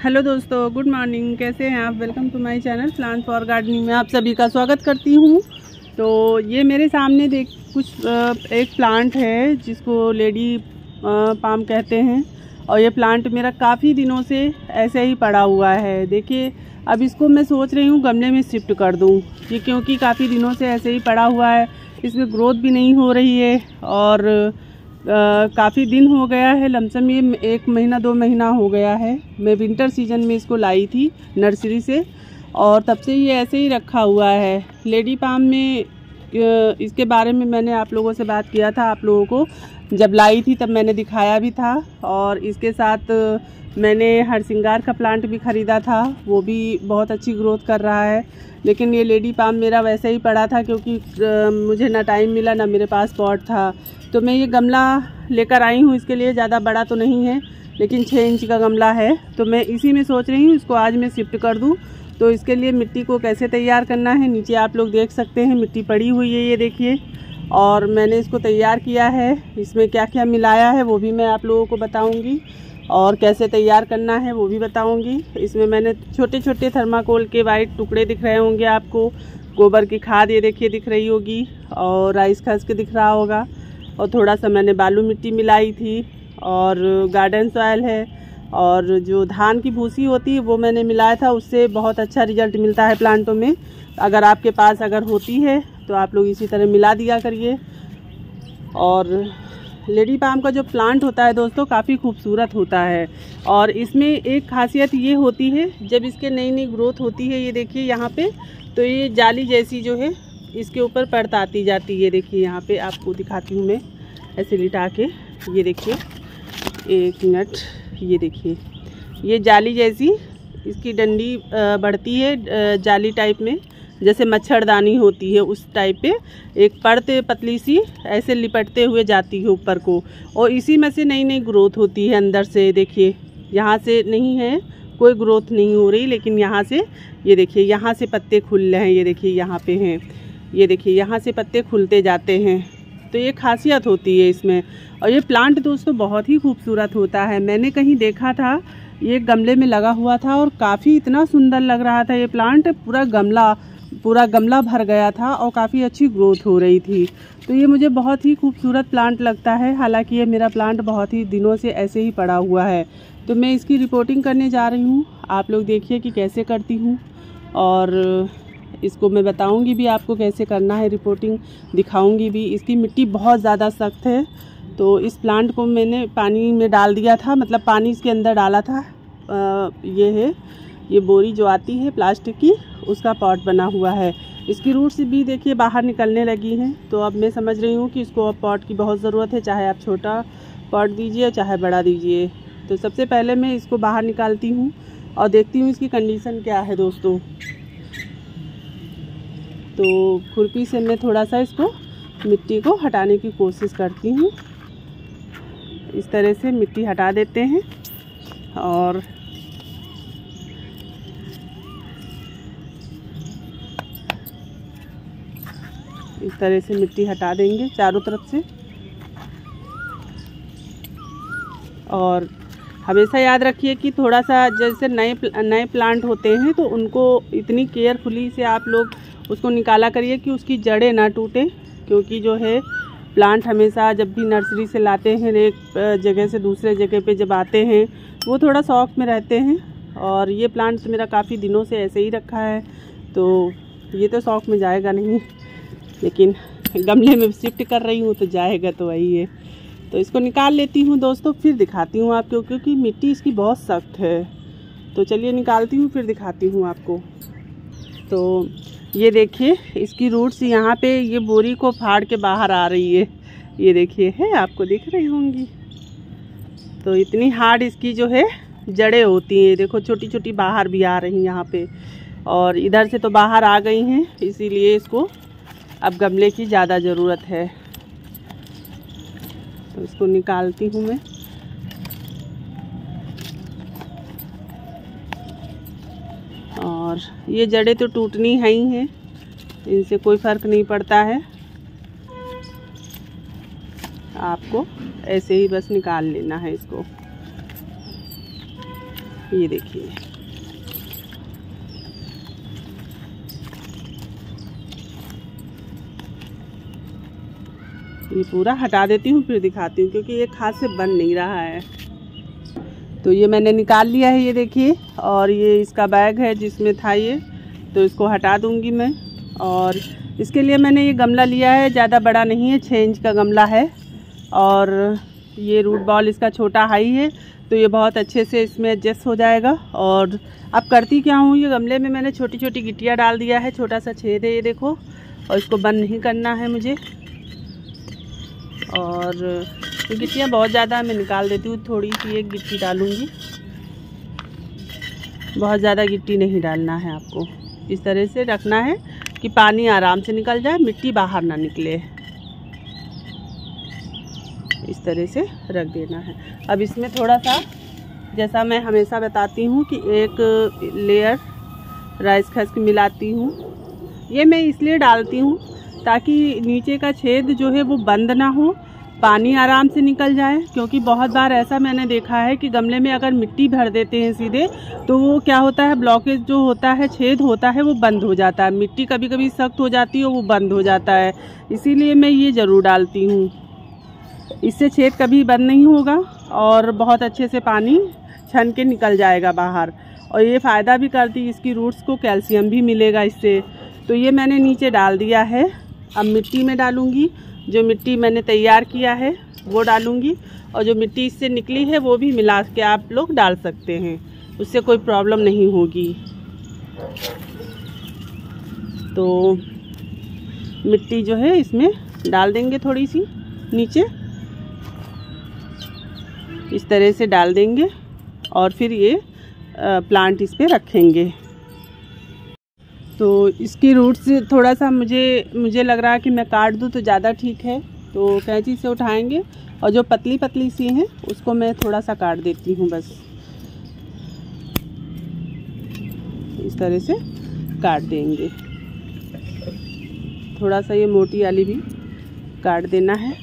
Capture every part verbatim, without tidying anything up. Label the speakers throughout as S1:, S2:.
S1: Hello दोस्तों, good morning. कैसे हैं आप? Welcome to my channel plant for gardening में आप सभी का स्वागत करती हूँ। तो ये मेरे सामने देख कुछ एक प्लांट है जिसको लेडी पाम कहते हैं, और ये प्लांट मेरा काफ़ी दिनों से ऐसे ही पड़ा हुआ है। देखिए, अब इसको मैं सोच रही हूँ गमले में शिफ्ट कर दूँ, ये क्योंकि काफ़ी दिनों से ऐसे ही पड़ा हुआ है, इसमें ग्रोथ भी नहीं हो रही है और काफ़ी दिन हो गया है। लमसम ये एक महीना दो महीना हो गया है। मैं विंटर सीजन में इसको लाई थी नर्सरी से, और तब से ये ऐसे ही रखा हुआ है। लेडी पाम में इसके बारे में मैंने आप लोगों से बात किया था, आप लोगों को जब लाई थी तब मैंने दिखाया भी था, और इसके साथ मैंने हरसिंगार का प्लांट भी ख़रीदा था, वो भी बहुत अच्छी ग्रोथ कर रहा है। लेकिन ये लेडी पाम मेरा वैसे ही पड़ा था क्योंकि मुझे ना टाइम मिला ना मेरे पास पॉट था। तो मैं ये गमला लेकर आई हूँ, इसके लिए ज़्यादा बड़ा तो नहीं है लेकिन छः इंच का गमला है। तो मैं इसी में सोच रही हूँ इसको आज मैं शिफ्ट कर दूँ। तो इसके लिए मिट्टी को कैसे तैयार करना है, नीचे आप लोग देख सकते हैं मिट्टी पड़ी हुई है, ये देखिए। और मैंने इसको तैयार किया है, इसमें क्या क्या मिलाया है वो भी मैं आप लोगों को बताऊँगी, और कैसे तैयार करना है वो भी बताऊंगी। इसमें मैंने छोटे छोटे थर्माकोल के वाइट टुकड़े दिख रहे होंगे आपको, गोबर की खाद ये देखिए दिख रही होगी, और राइस खस दिख रहा होगा, और थोड़ा सा मैंने बालू मिट्टी मिलाई थी, और गार्डन सॉइल है, और जो धान की भूसी होती है वो मैंने मिलाया था। उससे बहुत अच्छा रिजल्ट मिलता है प्लांटों में। अगर आपके पास अगर होती है तो आप लोग इसी तरह मिला दिया करिए। और लेडी पाम का जो प्लांट होता है दोस्तों काफ़ी खूबसूरत होता है, और इसमें एक खासियत ये होती है जब इसके नई नई ग्रोथ होती है, ये देखिए यहाँ पे, तो ये जाली जैसी जो है इसके ऊपर परत आती जाती है। देखिए यहाँ पे आपको दिखाती हूँ मैं ऐसे लिटा के, ये देखिए एक मिनट, ये देखिए ये जाली जैसी इसकी डंडी बढ़ती है, जाली टाइप में जैसे मच्छरदानी होती है उस टाइप पे एक परत पतली सी ऐसे लिपटते हुए जाती है ऊपर को, और इसी में से नई नई ग्रोथ होती है अंदर से। देखिए यहाँ से नहीं है, कोई ग्रोथ नहीं हो रही, लेकिन यहाँ से ये देखिए यहाँ से पत्ते खुल रहे हैं, ये देखिए यहाँ पे हैं, ये देखिए यहाँ से पत्ते खुलते जाते हैं। तो ये खासियत होती है इसमें। और ये प्लांट दोस्तों बहुत ही खूबसूरत होता है। मैंने कहीं देखा था, ये गमले में लगा हुआ था और काफ़ी इतना सुंदर लग रहा था। ये प्लांट पूरा गमला पूरा गमला भर गया था और काफ़ी अच्छी ग्रोथ हो रही थी। तो ये मुझे बहुत ही खूबसूरत प्लांट लगता है। हालांकि ये मेरा प्लांट बहुत ही दिनों से ऐसे ही पड़ा हुआ है। तो मैं इसकी रिपोर्टिंग करने जा रही हूँ, आप लोग देखिए कि कैसे करती हूँ, और इसको मैं बताऊँगी भी आपको कैसे करना है, रिपोर्टिंग दिखाऊँगी भी। इसकी मिट्टी बहुत ज़्यादा सख्त है। तो इस प्लांट को मैंने पानी में डाल दिया था, मतलब पानी इसके अंदर डाला था। आ, ये है ये बोरी जो आती है प्लास्टिक की, उसका पॉट बना हुआ है। इसकी रूट्स भी देखिए बाहर निकलने लगी हैं। तो अब मैं समझ रही हूँ कि इसको अब पॉट की बहुत ज़रूरत है, चाहे आप छोटा पॉट दीजिए चाहे बड़ा दीजिए। तो सबसे पहले मैं इसको बाहर निकालती हूँ और देखती हूँ इसकी कंडीशन क्या है दोस्तों। तो खुरपी से मैं थोड़ा सा इसको मिट्टी को हटाने की कोशिश करती हूँ। इस तरह से मिट्टी हटा देते हैं, और इस तरह से मिट्टी हटा देंगे चारों तरफ से। और हमेशा याद रखिए कि थोड़ा सा जैसे नए नए प्लांट होते हैं तो उनको इतनी केयरफुली से आप लोग उसको निकाला करिए कि उसकी जड़ें ना टूटे, क्योंकि जो है प्लांट हमेशा जब भी नर्सरी से लाते हैं, एक जगह से दूसरे जगह पे जब आते हैं वो थोड़ा शौक में रहते हैं। और ये प्लांट मेरा काफ़ी दिनों से ऐसे ही रखा है, तो ये तो शौक में जाएगा नहीं, लेकिन गमले में शिफ्ट कर रही हूँ तो जाएगा तो वही है। तो इसको निकाल लेती हूँ दोस्तों, फिर दिखाती हूँ आपको, क्योंकि मिट्टी इसकी बहुत सख्त है। तो चलिए निकालती हूँ फिर दिखाती हूँ आपको। तो ये देखिए इसकी रूट्स यहाँ पे ये बोरी को फाड़ के बाहर आ रही है, ये देखिए है, आपको दिख रही होंगी। तो इतनी हार्ड इसकी जो है जड़ें होती हैं, देखो छोटी छोटी बाहर भी आ रही यहाँ पे, और इधर से तो बाहर आ गई हैं, इसीलिए इसको अब गमले की ज़्यादा ज़रूरत है। तो इसको निकालती हूँ मैं। और ये जड़ें तो टूटनी है ही हैं, इनसे कोई फ़र्क नहीं पड़ता है, आपको ऐसे ही बस निकाल लेना है इसको। ये देखिए, ये पूरा हटा देती हूँ फिर दिखाती हूँ, क्योंकि ये खाद से बन नहीं रहा है। तो ये मैंने निकाल लिया है, ये देखिए। और ये इसका बैग है जिसमें था ये, तो इसको हटा दूँगी मैं। और इसके लिए मैंने ये गमला लिया है, ज़्यादा बड़ा नहीं है, छः इंच का गमला है। और ये रूट बॉल इसका छोटा हाई है, तो ये बहुत अच्छे से इसमें एडजस्ट हो जाएगा। और अब करती क्या हूँ, ये गमले में मैंने छोटी छोटी गिट्टियाँ डाल दिया है, छोटा सा छेद है ये देखो। और इसको बंद नहीं करना है मुझे। और ये गिट्टियाँ बहुत ज़्यादा मैं निकाल देती हूँ, थोड़ी सी एक गिट्टी डालूँगी, बहुत ज़्यादा गिट्टी नहीं डालना है आपको। इस तरह से रखना है कि पानी आराम से निकल जाए, मिट्टी बाहर ना निकले। इस तरह से रख देना है। अब इसमें थोड़ा सा, जैसा मैं हमेशा बताती हूँ कि एक लेयर राइस खस्क मिलाती हूँ। ये मैं इसलिए डालती हूँ ताकि नीचे का छेद जो है वो बंद ना हो, पानी आराम से निकल जाए। क्योंकि बहुत बार ऐसा मैंने देखा है कि गमले में अगर मिट्टी भर देते हैं सीधे, तो वो क्या होता है, ब्लॉकेज जो होता है, छेद होता है, वो बंद हो जाता है। मिट्टी कभी कभी सख्त हो जाती है, वो बंद हो जाता है। इसीलिए मैं ये ज़रूर डालती हूँ। इससे छेद कभी बंद नहीं होगा और बहुत अच्छे से पानी छन के निकल जाएगा बाहर। और ये फ़ायदा भी करती है, इसकी रूट्स को कैल्शियम भी मिलेगा इससे। तो ये मैंने नीचे डाल दिया है। अब मिट्टी में डालूँगी, जो मिट्टी मैंने तैयार किया है वो डालूँगी। और जो मिट्टी इससे निकली है वो भी मिला के आप लोग डाल सकते हैं, उससे कोई प्रॉब्लम नहीं होगी। तो मिट्टी जो है इसमें डाल देंगे थोड़ी सी नीचे, इस तरह से डाल देंगे। और फिर ये प्लांट इस पे रखेंगे। तो इसकी रूट्स थोड़ा सा मुझे मुझे लग रहा है कि मैं काट दूँ तो ज़्यादा ठीक है। तो कैंची से उठाएंगे और जो पतली पतली सी हैं उसको मैं थोड़ा सा काट देती हूँ, बस इस तरह से काट देंगे। थोड़ा सा ये मोटी वाली भी काट देना है।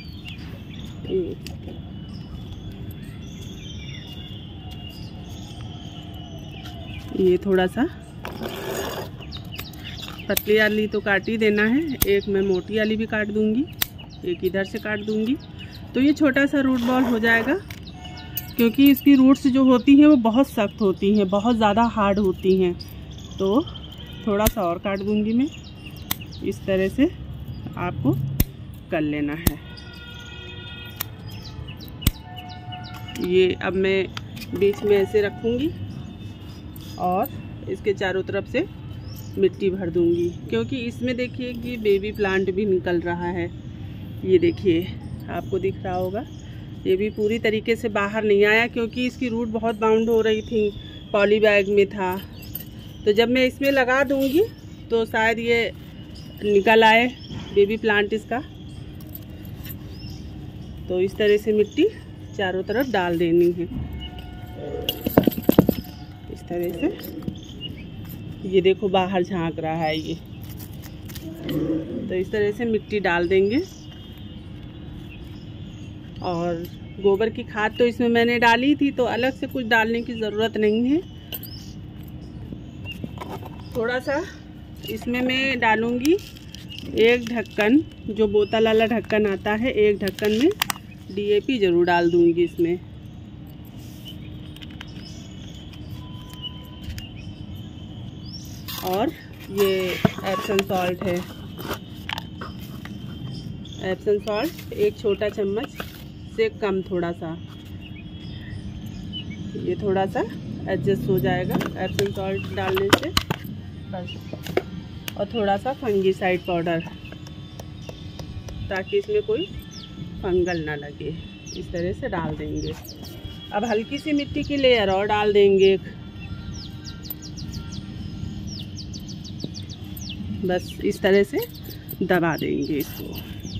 S1: ये थोड़ा सा पतली वाली तो काट ही देना है, एक मैं मोटी वाली भी काट दूंगी, एक इधर से काट दूंगी। तो ये छोटा सा रूट बॉल हो जाएगा, क्योंकि इसकी रूट्स जो होती हैं वो बहुत सख्त होती हैं, बहुत ज़्यादा हार्ड होती हैं। तो थोड़ा सा और काट दूंगी मैं, इस तरह से आपको कर लेना है। ये अब मैं बीच में ऐसे रखूँगी और इसके चारों तरफ से मिट्टी भर दूंगी, क्योंकि इसमें देखिए कि बेबी प्लांट भी निकल रहा है। ये देखिए, आपको दिख रहा होगा, ये भी पूरी तरीके से बाहर नहीं आया, क्योंकि इसकी रूट बहुत बाउंड हो रही थी, पॉली बैग में था। तो जब मैं इसमें लगा दूंगी तो शायद ये निकल आए बेबी प्लांट इसका। तो इस तरह से मिट्टी चारों तरफ डाल देनी है, इस तरह से। ये देखो बाहर झांक रहा है ये, तो इस तरह से मिट्टी डाल देंगे। और गोबर की खाद तो इसमें मैंने डाली थी, तो अलग से कुछ डालने की ज़रूरत नहीं है। थोड़ा सा इसमें मैं डालूँगी एक ढक्कन, जो बोतल वाला ढक्कन आता है, एक ढक्कन में डीएपी ज़रूर डाल दूँगी इसमें। और ये एप्सम सॉल्ट है, एप्सम सॉल्ट एक छोटा चम्मच से कम, थोड़ा सा, ये थोड़ा सा एडजस्ट हो जाएगा एप्सम सॉल्ट डालने से बस। और थोड़ा सा फंगीसाइड पाउडर, ताकि इसमें कोई फंगल ना लगे, इस तरह से डाल देंगे। अब हल्की सी मिट्टी की लेयर और डाल देंगे, बस इस तरह से दबा देंगे इसको।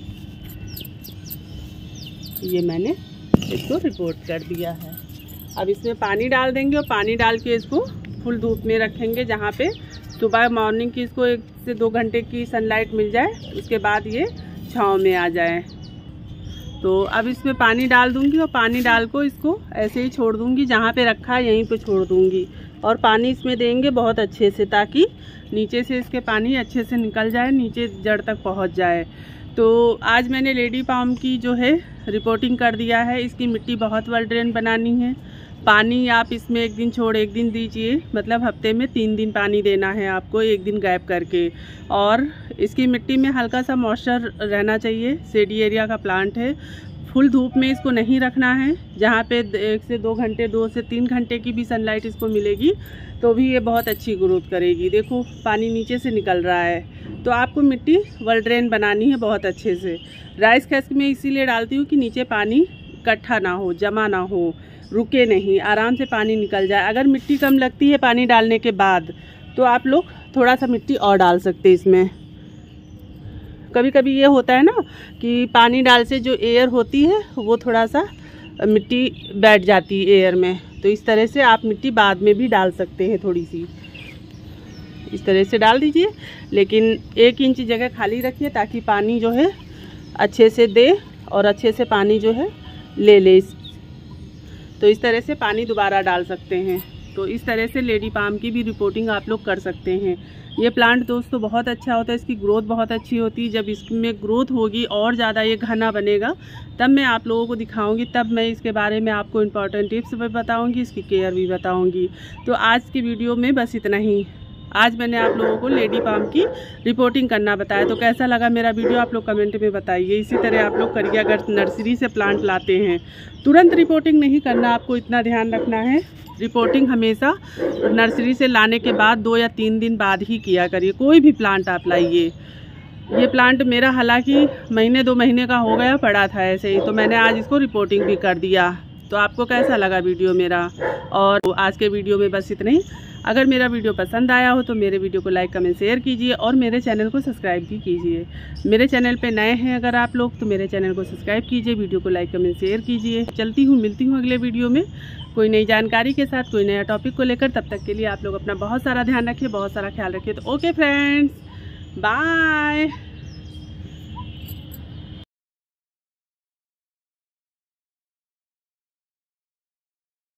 S1: ये मैंने इसको रिपोर्ट कर दिया है। अब इसमें पानी डाल देंगे और पानी डाल के इसको फुल धूप में रखेंगे, जहाँ पे सुबह मॉर्निंग की इसको एक से दो घंटे की सनलाइट मिल जाए, उसके बाद ये छांव में आ जाए। तो अब इसमें पानी डाल दूंगी और पानी डाल को इसको ऐसे ही छोड़ दूंगी, जहाँ पे रखा है यहीं पे छोड़ दूंगी। और पानी इसमें देंगे बहुत अच्छे से, ताकि नीचे से इसके पानी अच्छे से निकल जाए, नीचे जड़ तक पहुँच जाए। तो आज मैंने लेडी पाम की जो है रिपोर्टिंग कर दिया है। इसकी मिट्टी बहुत वेल ड्रेन बनानी है। पानी आप इसमें एक दिन छोड़ एक दिन दीजिए, मतलब हफ्ते में तीन दिन पानी देना है आपको, एक दिन गैप करके। और इसकी मिट्टी में हल्का सा मॉइस्चर रहना चाहिए। शेडी एरिया का प्लांट है, फुल धूप में इसको नहीं रखना है। जहाँ पे एक से दो घंटे दो से तीन घंटे की भी सनलाइट इसको मिलेगी तो भी ये बहुत अच्छी ग्रोथ करेगी। देखो पानी नीचे से निकल रहा है। तो आपको मिट्टी वेल ड्रेन बनानी है बहुत अच्छे से। राइस कैस्क में इसीलिए डालती हूँ कि नीचे पानी इकट्ठा ना हो, जमा ना हो, रुके नहीं, आराम से पानी निकल जाए। अगर मिट्टी कम लगती है पानी डालने के बाद तो आप लोग थोड़ा सा मिट्टी और डाल सकते हैं इसमें। कभी कभी ये होता है ना कि पानी डाल से जो एयर होती है वो थोड़ा सा मिट्टी बैठ जाती है एयर में, तो इस तरह से आप मिट्टी बाद में भी डाल सकते हैं। थोड़ी सी इस तरह से डाल दीजिए, लेकिन एक इंच जगह खाली रखिए ताकि पानी जो है अच्छे से दे और अच्छे से पानी जो है ले ले। तो इस तरह से पानी दोबारा डाल सकते हैं। तो इस तरह से लेडी पाम की भी रिपोर्टिंग आप लोग कर सकते हैं। ये प्लांट दोस्तों बहुत अच्छा होता है, इसकी ग्रोथ बहुत अच्छी होती है। जब इसमें ग्रोथ होगी और ज़्यादा ये घना बनेगा तब मैं आप लोगों को दिखाऊंगी, तब मैं इसके बारे में आपको इम्पॉर्टेंट टिप्स भी बताऊंगी, इसकी केयर भी बताऊंगी। तो आज की वीडियो में बस इतना ही। आज मैंने आप लोगों को लेडी पाम की रिपोर्टिंग करना बताया। तो कैसा लगा मेरा वीडियो आप लोग कमेंट में बताइए। इसी तरह आप लोग करिए, अगर नर्सरी से प्लांट लाते हैं तुरंत रिपोर्टिंग नहीं करना, आपको इतना ध्यान रखना है। रिपोर्टिंग हमेशा नर्सरी से लाने के बाद दो या तीन दिन बाद ही किया करिए, कोई भी प्लांट आप लाइए। ये प्लांट मेरा हालांकि महीने दो महीने का हो गया पड़ा था ऐसे ही, तो मैंने आज इसको रिपोर्टिंग भी कर दिया। तो आपको कैसा लगा वीडियो मेरा? और आज के वीडियो में बस इतना ही। अगर मेरा वीडियो पसंद आया हो तो मेरे वीडियो को लाइक कमेंट शेयर कीजिए और मेरे चैनल को सब्सक्राइब भी कीजिए। मेरे चैनल पे नए हैं अगर आप लोग तो मेरे चैनल को सब्सक्राइब कीजिए, वीडियो को लाइक कमेंट शेयर कीजिए। चलती हूँ, मिलती हूँ अगले वीडियो में कोई नई जानकारी के साथ, कोई नया टॉपिक को लेकर। तब तक के लिए आप लोग अपना बहुत सारा ध्यान रखिए, बहुत सारा ख्याल रखिए। तो ओके फ्रेंड्स, बाय।